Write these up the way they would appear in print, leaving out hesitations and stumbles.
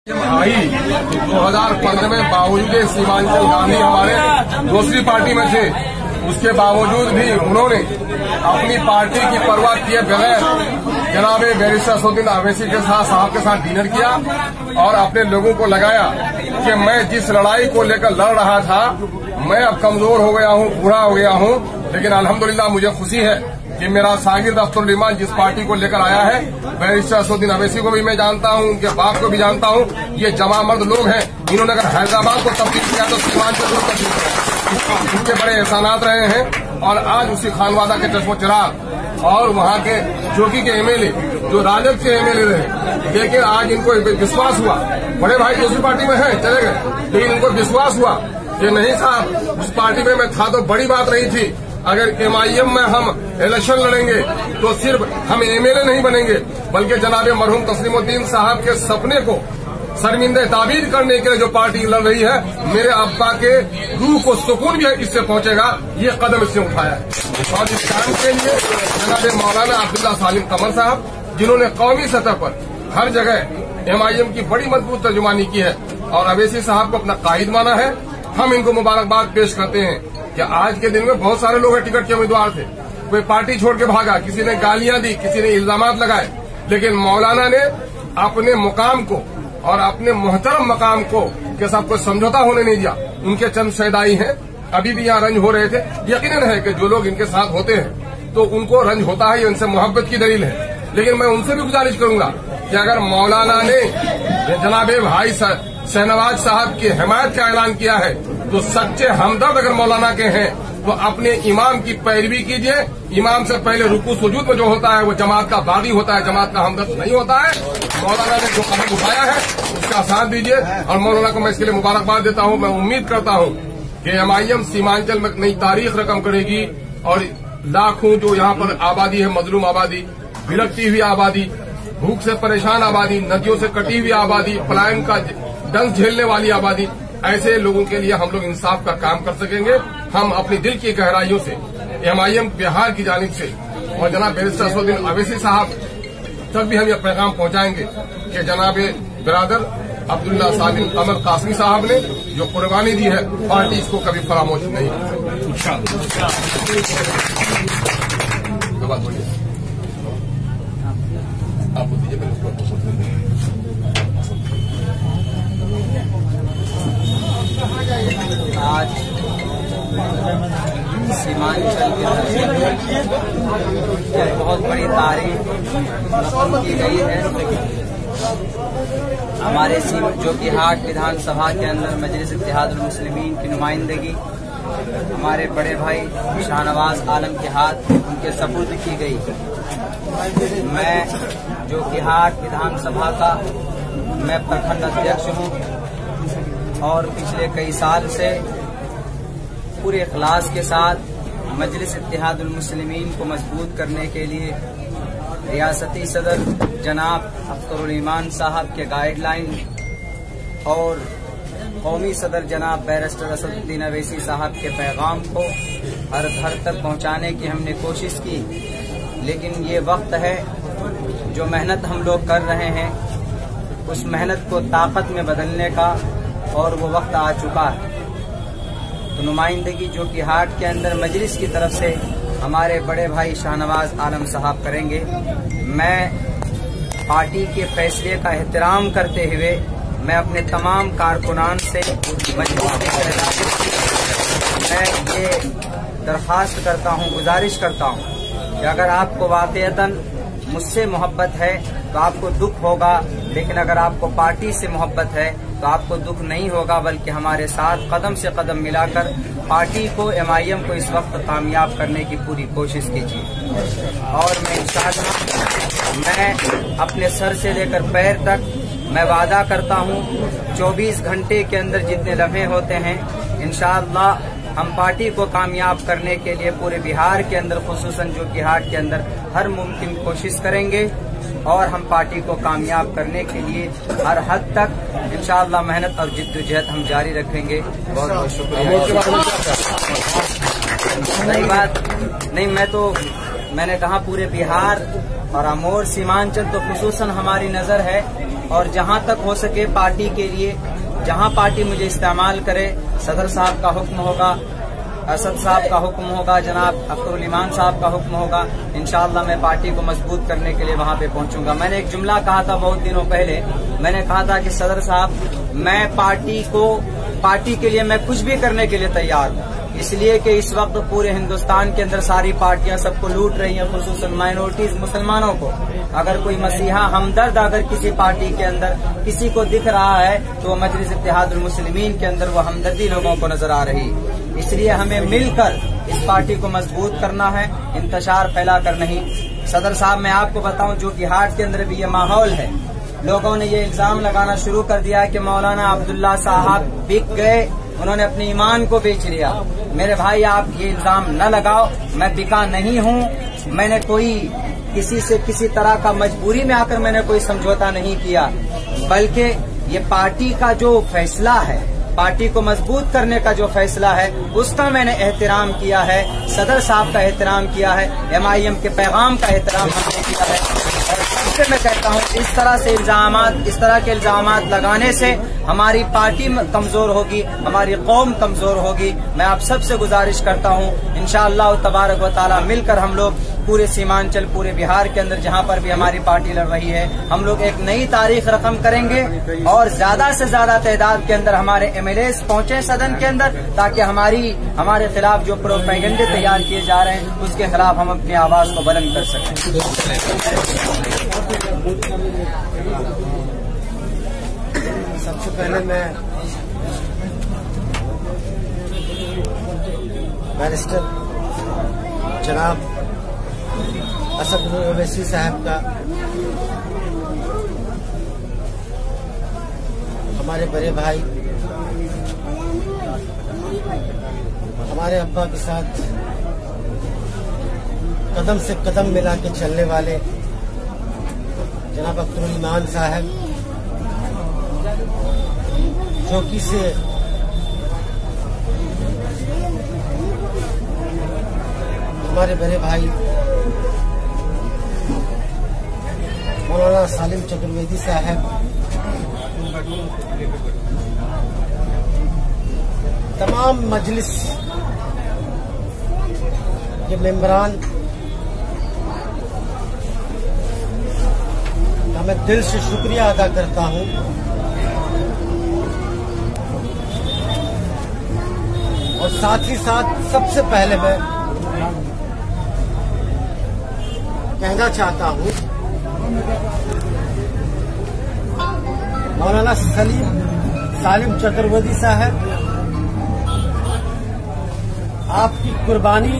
आई 2015 में बावजूद सीमांचल गांधी हमारे दूसरी पार्टी में थे, उसके बावजूद भी उन्होंने अपनी पार्टी की परवाह किए बगैर जनाब बैरिस्टर असदुद्दीन अवैसी के साहब के साथ डिनर किया और अपने लोगों को लगाया कि मैं जिस लड़ाई को लेकर लड़ रहा था मैं अब कमजोर हो गया हूं, बूढ़ा हो गया हूं, लेकिन अल्हम्दुलिल्लाह मुझे खुशी है कि मेरा शागिर्द अख्तरुल ईमान जिस पार्टी को लेकर आया है, बैरिस्टर असदुद्दीन अवैसी को भी मैं जानता हूं, उनके बाप को भी जानता हूं। ये जमामर्द लोग हैं, इन्होंने अगर हैदराबाद को तब्दील किया तो सीमांचल को तब्दील किया। इनके बड़े एहसानात रहे हैं और आज उसी खानवादा के चश्मो चिराग और वहां के जोगी के एमएलए जो राजद के एमएलए रहे, लेकिन आज इनको विश्वास हुआ, बड़े भाई दूसरी पार्टी में है चले गए, लेकिन इनको विश्वास हुआ कि नहीं साहब उस पार्टी में मैं था तो बड़ी बात रही थी, अगर एमआईएम में हम इलेक्शन लड़ेंगे तो सिर्फ हम एमएलए नहीं बनेंगे बल्कि जनाब मरहूम तस्लीमुद्दीन साहब के सपने को शर्मिंदे ताबीर करने के लिए जो पार्टी लड़ रही है, मेरे अब्बा के रूह को सुकून भी इससे पहुंचेगा, ये कदम इससे उठाया है। और इस काम के लिए जनाब मौलाना अब्दुल्ला सालिम कमर साहब, जिन्होंने कौमी सतह पर हर जगह एमआईएम की बड़ी मजबूत तर्जुमानी की है और अवैसी साहब को अपना कायद माना है, हम इनको मुबारकबाद पेश करते हैं कि आज के दिन में बहुत सारे लोग टिकट के उम्मीदवार थे, कोई पार्टी छोड़ के भागा, किसी ने गालियां दी, किसी ने इल्जामात लगाए, लेकिन मौलाना ने अपने मुकाम को और अपने मोहतरम मकाम को के साथ कोई समझौता होने नहीं दिया। उनके चंद शहदाई हैं, अभी भी यहाँ रंज हो रहे थे। यकीनन है कि जो लोग इनके साथ होते हैं तो उनको रंज होता है, ये उनसे मोहब्बत की दलील है, लेकिन मैं उनसे भी गुजारिश करूंगा कि अगर मौलाना ने जनाबे भाई शहनवाज साहब की हिमायत का ऐलान किया है तो सच्चे हमदर्द अगर मौलाना के हैं तो अपने इमाम की पैरवी कीजिए। इमाम से पहले रुकू सुजूद में जो होता है वो जमात का बागी होता है, जमात का हमदर्द नहीं होता है। मौलाना ने जो कदम उठाया है उसका साथ दीजिए और मौलाना को मैं इसके लिए मुबारकबाद देता हूं। मैं उम्मीद करता हूं कि एमआईएम सीमांचल में नई तारीख रकम करेगी और लाखों जो यहाँ पर आबादी है, मजलूम आबादी, भिड़कती हुई आबादी, भूख से परेशान आबादी, नदियों से कटी हुई आबादी, पलायन का दंश झेलने वाली आबादी, ऐसे लोगों के लिए हम लोग इंसाफ का काम कर सकेंगे। हम अपनी दिल की गहराइयों से एमआईएम बिहार की जानिब से और जनाब बैरिस्टर असदुद्दीन अवैसी साहब तक भी हम यह पैगाम पहुंचाएंगे कि जनाब बिरादर अब्दुल्ला सालिम कमर कासमी साहब ने जो कुर्बानी दी है, पार्टी इसको कभी फरामोश नहीं आज सीमांचल के धरती एक बहुत बड़ी तारीख रकम की गई है। हमारे जोकीहाट विधानसभा के अंदर मजलिस इत्तेहादुल मुस्लिमीन की नुमाइंदगी हमारे बड़े भाई शाहनवाज आलम के हाथ उनके सपुर्द की गई। मैं जोकीहाट विधानसभा का मैं प्रखंड अध्यक्ष हूँ और पिछले कई साल से पूरे इखलास के साथ मजलिस इत्तेहादुल मुस्लिमीन को मजबूत करने के लिए रियासती सदर जनाब अख्तरुल ईमान साहब के गाइडलाइन और कौमी सदर जनाब बैरिस्टर असदुद्दीन अवैसी साहब के पैगाम को हर घर तक पहुंचाने की हमने कोशिश की। लेकिन ये वक्त है जो मेहनत हम लोग कर रहे हैं उस मेहनत को ताकत में बदलने का और वो वक्त आ चुका है। तो नुमाइंदगी जोकीहाट के अंदर मजलिस की तरफ से हमारे बड़े भाई शाहनवाज आलम साहब करेंगे। मैं पार्टी के फैसले का एहतराम करते हुए मैं अपने तमाम कारकुनान से मजबूत मैं ये दरख्वास्त करता हूँ, गुजारिश करता हूँ कि अगर आपको वाकईतन मुझसे मोहब्बत है तो आपको दुख होगा, लेकिन अगर आपको पार्टी से मोहब्बत है तो आपको दुख नहीं होगा, बल्कि हमारे साथ कदम से कदम मिलाकर पार्टी को एमआईएम को इस वक्त कामयाब करने की पूरी कोशिश कीजिए। और मैं इंशाअल्लाह मैं अपने सर से लेकर पैर तक मैं वादा करता हूँ 24 घंटे के अंदर जितने लम्हे होते हैं इंशाअल्लाह हम पार्टी को कामयाब करने के लिए पूरे बिहार के अंदर खुसूसन जोकीहाट के अंदर हर मुमकिन कोशिश करेंगे और हम पार्टी को कामयाब करने के लिए हर हद तक इंशाअल्लाह मेहनत और जिद्दोजहद हम जारी रखेंगे। बहुत बहुत शुक्रिया। सही बात नहीं, मैंने कहा पूरे बिहार और अमोर सीमांचल तो खुसूसन हमारी नजर है और जहां तक हो सके पार्टी के लिए जहां पार्टी मुझे इस्तेमाल करे, सदर साहब का हुक्म होगा, असद साहब का हुक्म होगा, जनाब अख्तरुल ईमान साहब का हुक्म होगा, इंशाअल्लाह मैं पार्टी को मजबूत करने के लिए वहां पे पहुंचूंगा। मैंने एक जुमला कहा था बहुत दिनों पहले, मैंने कहा था कि सदर साहब, मैं पार्टी के लिए मैं कुछ भी करने के लिए तैयार हूं, इसलिए कि इस वक्त पूरे हिंदुस्तान के अंदर सारी पार्टियां सबको लूट रही हैं, खुसूसन माइनॉरिटीज मुसलमानों को। अगर कोई मसीहा हमदर्द अगर किसी पार्टी के अंदर किसी को दिख रहा है तो वो मजलिस इत्तेहादुल मुस्लिमीन के अंदर वो हमदर्दी लोगों को नजर आ रही है। इसलिए हमें मिलकर इस पार्टी को मजबूत करना है, इंतशार फैलाकर नहीं। सदर साहब, मैं आपको बताऊं, जो कि हाट के अंदर भी ये माहौल है, लोगों ने ये इल्जाम लगाना शुरू कर दिया है कि मौलाना अब्दुल्ला साहब बिक गए, उन्होंने अपने ईमान को बेच लिया। मेरे भाई, आप ये इल्जाम न लगाओ, मैं बिका नहीं हूँ। मैंने कोई किसी से किसी तरह का मजबूरी में आकर मैंने कोई समझौता नहीं किया, बल्कि ये पार्टी का जो फैसला है, पार्टी को मजबूत करने का जो फैसला है, उसका मैंने एहतराम किया है, सदर साहब का एहतराम किया है, MIM के पैगाम का एहतराम हमने किया है। और इससे मैं कहता हूँ, इस तरह के इल्जामात लगाने से हमारी पार्टी कमजोर होगी, हमारी कौम कमजोर होगी। मैं आप सबसे गुजारिश करता हूँ, इंशाअल्लाह तबारक व तआला मिलकर हम लोग पूरे सीमांचल, पूरे बिहार के अंदर जहाँ पर भी हमारी पार्टी लड़ रही है, हम लोग एक नई तारीख रकम करेंगे और ज्यादा से ज्यादा तादाद के अंदर हमारे MLAs पहुंचे सदन के अंदर, ताकि हमारे खिलाफ जो प्रोपेगेंडे तैयार किए जा रहे हैं उसके खिलाफ हम अपनी आवाज को बुलंद कर सकें। सबसे पहले मैं बैरिस्टर जनाब असद ओवैसी साहब का, हमारे बड़े भाई, हमारे अब्बा के साथ कदम से कदम मिला के चलने वाले जनाब अख्तरुल ईमान साहब, चौकी से हमारे बड़े भाई मौलाना सालिम चतुर्वेदी साहब, तमाम मजलिस के मेंबरान का मैं दिल से शुक्रिया अदा करता हूं। और साथ ही साथ सबसे पहले मैं कहना चाहता हूं, मौलाना सालिम चतुर्वेदी साहब, आपकी कुर्बानी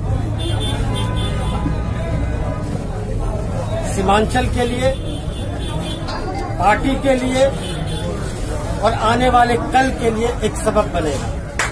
सीमांचल के लिए, पार्टी के लिए और आने वाले कल के लिए एक सबक बनेगा,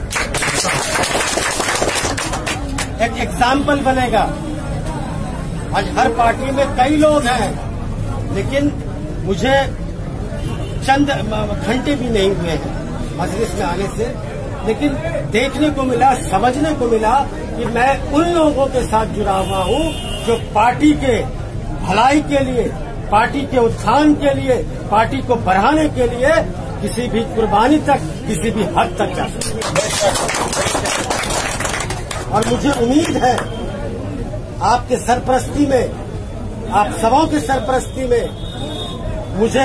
एक एग्जाम्पल बनेगा। आज हर पार्टी में कई लोग हैं, लेकिन मुझे चंद घंटे भी नहीं हुए हैं मजलिस में आने से, लेकिन देखने को मिला, समझने को मिला कि मैं उन लोगों के साथ जुड़ा हुआ हूं जो पार्टी के भलाई के लिए, पार्टी के उत्थान के लिए, पार्टी को बढ़ाने के लिए किसी भी कुर्बानी तक, किसी भी हद तक जा सकते। और मुझे उम्मीद है आपके सरपरस्ती में, आप सबों के सरपरस्ती में, मुझे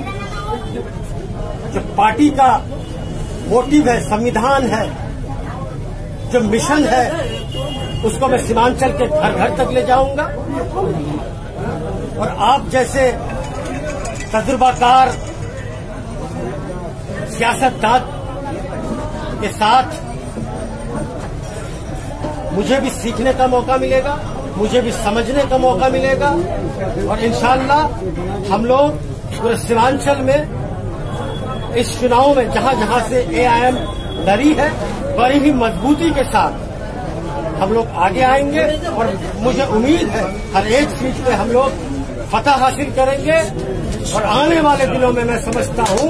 जो पार्टी का मोटिव है, संविधान है, जो मिशन है, उसको मैं सीमांचल के घर घर तक ले जाऊंगा। और आप जैसे तजुर्बाकार सियासतदान के साथ मुझे भी सीखने का मौका मिलेगा, मुझे भी समझने का मौका मिलेगा। और इंशाअल्लाह हम लोग पूरे सीमांचल में इस चुनाव में जहां जहां से AIM लड़ी है, बड़ी ही मजबूती के साथ हम लोग आगे आएंगे। और मुझे उम्मीद है हर एक सीट पे हम लोग फतह हासिल करेंगे। और आने वाले दिनों में मैं समझता हूं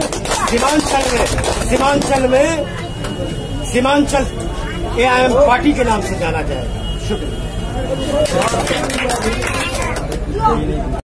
सीमांचल AIM पार्टी के नाम से जाना जाएगा। शुक्रिया।